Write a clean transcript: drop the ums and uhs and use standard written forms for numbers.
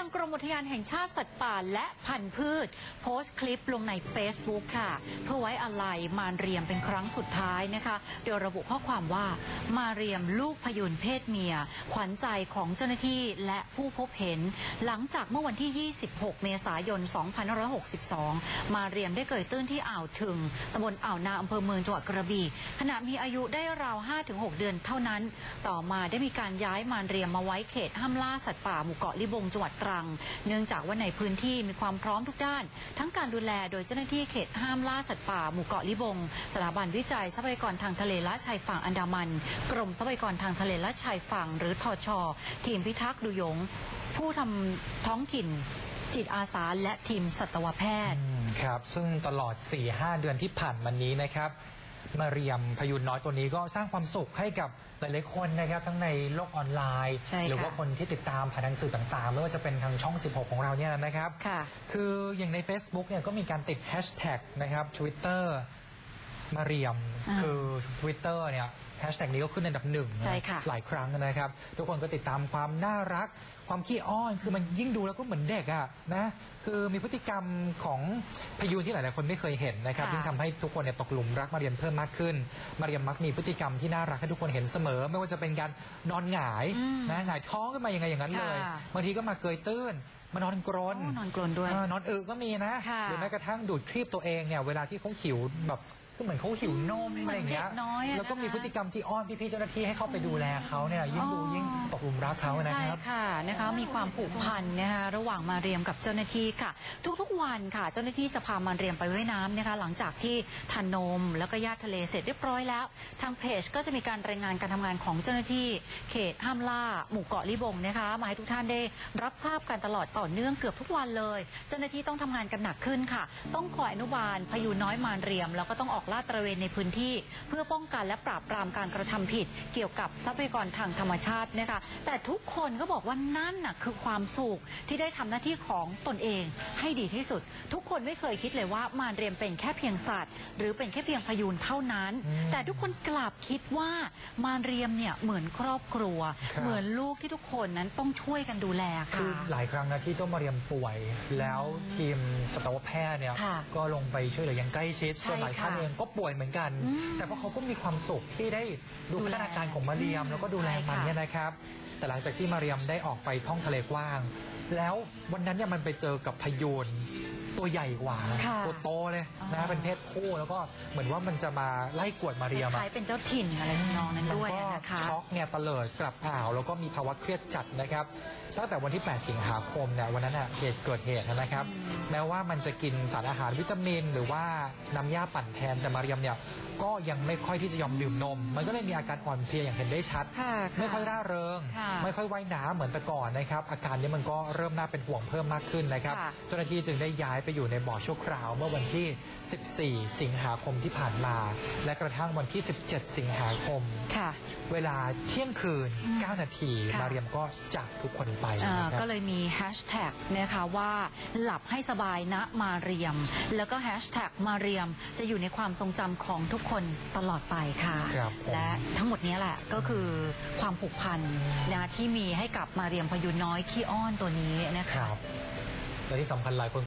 กรมอุทยานแห่งชาติสัตว์ป่าและพันธุ์พืชโพสต์คลิปลงใน Facebook ค่ะเพื่อไว้อาลัยมารเรียมเป็นครั้งสุดท้ายนะคะโดยระบุข้อความว่ามาเรียมลูกพยูนเพศเมียขวัญใจของเจ้าหน้าที่และผู้พบเห็นหลังจากเมื่อวันที่ 26 เมษายน 2562 มาเรียมได้เกยตื้นที่อ่าวถึงตำบลอ่าวนาอำเภอเมืองจังหวัดกระบี่ขณะมีอายุได้ราว 5-6 เดือนเท่านั้นต่อมาได้มีการย้ายมารเรียมมาไว้เขตห้ามล่าสัตว์ป่าหมู่เกาะลิบงจังหวัดตรังเนื่องจากว่าในพื้นที่มีความพร้อมทุกด้านทั้งการดูแลโดยเจ้าหน้าที่เขตห้ามล่าสัตว์ป่าหมู่เกาะลิบงสถาบันวิจัยทรัพยากรทางทะเลและชายฝั่งอันดามันกรมทรัพยากรทางทะเลและชายฝั่งหรือทช.ทีมพิทักษ์ดุยงผู้ทำท้องถิ่นจิตอาสาและทีมสัตวแพทย์ครับซึ่งตลอด 4-5 เดือนที่ผ่านมานี้นะครับมาเรียมพยูนน้อยตัวนี้ก็สร้างความสุขให้กับหลายๆคนนะครับทั้งในโลกออนไลน์หรือว่าคนที่ติดตามผ่านทางสื่อต่างๆไม่ว่าจะเป็นทางช่อง 16 ของเราเนี่ยนะครับคืออย่างใน Facebook เนี่ยก็มีการติดแฮชแท็กนะครับ Twitter มาเรียมคือ Twitter เนี่ยแฮชแท็กนี้ก็ขึ้นอันดับหนึ่งหลายครั้งนะครับทุกคนก็ติดตามความน่ารักความขี้อ้อนคือมันยิ่งดูแล้วก็เหมือนเด็กอะนะคือมีพฤติกรรมของพยูนที่หลายๆคนไม่เคยเห็นนะครับยิ่งทำให้ทุกคนเนี่ยตกหลุมรักมาเรียมเพิ่มมากขึ้นมาเรียมมักมีพฤติกรรมที่น่ารักให้ทุกคนเห็นเสมอไม่ว่าจะเป็นการนอนหงายนะหงายท้องขึ้นมายังไงอย่างนั้นเลยบางทีก็มาเกยตื้นมานอนกรนด้วยนอนก็มีนะหรือแม้กระทั่งดูดครีบตัวเองเนี่ยเวลาที่เขาหิวแบบก็เหมือนเขาหิวนมอะไรอย่างเงี้ยแล้วก็มีพฤติกรรมที่อ้อนพี่ๆเจ้าหน้าที่ให้เข้าไปดูแลเขาเนี่ยยิ่งดูยิ่งตกหลุมรักเขานะครับใช่ค่ะนะคะมีความผูกพันนะคะระหว่างมาเรียมกับเจ้าหน้าที่ค่ะทุกๆวันค่ะเจ้าหน้าที่จะพามาเรียมไปว่ายน้ำนะคะหลังจากที่ทานนมแล้วก็ญาติทะเลเสร็จเรียบร้อยแล้วทางเพจก็จะมีการรายงานการทำงานของเจ้าหน้าที่เขตห้ามล่าหมู่เกาะลิบงนะคะมาให้ทุกท่านได้รับทราบกันตลอดต่อเนื่องเกือบทุกวันเลยเจ้าหน้าที่ต้องทำงานกันหนักขึ้นค่ะต้องคอยอนุบาลพยูนน้อยมาเรียมแล้วก็ต้องออกลาดตระเวนในพื้นที่เพื่อป้องกันและปราบปรามการกระทำผิดเกี่ยวกับทรัพยากรทางธรรมชาตินะคะแต่ทุกคนก็บอกว่านั่นน่ะคือความสุขที่ได้ทำหน้าที่ของตนเองให้ดีที่สุดทุกคนไม่เคยคิดเลยว่ามารเรียมเป็นแค่เพียงสัตว์หรือเป็นแค่เพียงพยูนเท่านั้นแต่ทุกคนกลับคิดว่ามารเรียมเนี่ยเหมือนครอบครัวเหมือนลูกที่ทุกคนนั้นต้องช่วยกันดูแลค่ะคือหลายครั้งนะที่เจ้ามาเรียมป่วยแล้วทีมสัตวแพทย์เนี่ยก็ลงไปช่วยเหลืออย่างใกล้ชิดจนหลายท่านเองก็ป่วยเหมือนกันแต่พวกเขาก็มีความสุขที่ได้ดูพัฒนาการของมาเรียมแล้วก็ดูแลมันเนี่ยนะครับแต่หลังจากที่มาเรียมได้ออกไปท่องทะเลกว้างแล้ววันนั้นเนี่ยมันไปเจอกับพยูนตัวใหญ่กว่าตัวโตเลยนะเป็นเพศผู้แล้วก็เหมือนว่ามันจะมาไล่กวดมาเรียมคล้ายเป็นเจ้าถิ่นอะไรน้องนั้นด้วยนะคะช็อกเนี่ยเตลิดกลับอ่าวแล้วก็มีภาวะเครียดจัดนะครับตั้งแต่วันที่ 8 สิงหาคมเนี่ยวันนั้นเกิดเหตุนะครับแม้ว่ามันจะกินสารอาหารวิตามินหรือว่าน้ำยาปั่นแทนแต่มาเรียมเนี่ยก็ยังไม่ค่อยที่จะยอมดื่มนมมันก็เลยมีอาการอ่อนเพลียอย่างเห็นได้ชัดไม่ค่อยร่าเริงไม่ค่อยว่ายน้ำเหมือนแต่ก่อนนะครับอาการนี้มันก็เริ่มน่าเป็นห่วงเพิ่มมากขึ้นนะครับเจ้าหน้าที่จึงได้ย้ายไปอยู่ในบ่อชั่วคราวเมื่อวันที่ 14 สิงหาคมที่ผ่านมาและกระทั่งวันที่ 17 สิงหาคมเวลาเที่ยงคืน 9 นาทีมาเรียมก็จากทุกคนไปก็เลยมีแฮชแท็กนะคะว่าหลับให้สบายนะมาเรียมแล้วก็แฮชแท็กมาเรียมจะอยู่ในความทรงจำของทุกคนตลอดไปค่ะและทั้งหมดนี้แหละก็คือความผูกพันนะที่มีให้กับมาเรียมพยูนน้อยขี้อ้อนตัวนี้นะคะและที่สำคัญหลายคน